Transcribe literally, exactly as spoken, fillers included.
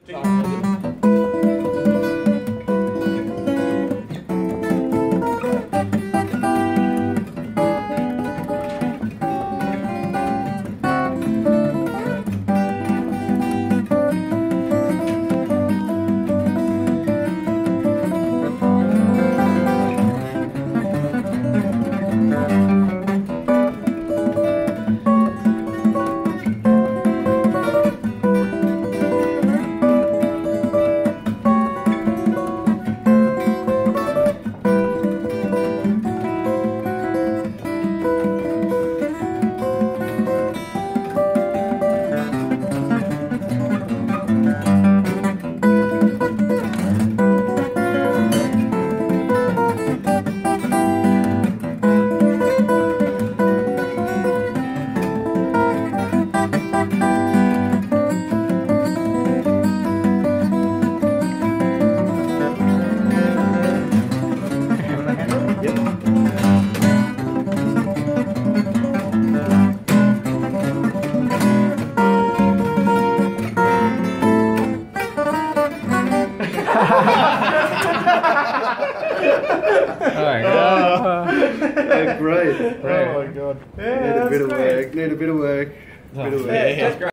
Oh my god. Oh, great. Great. Oh my god. Need a bit of work. Need a bit of work. Bit of work. Yeah, that's great.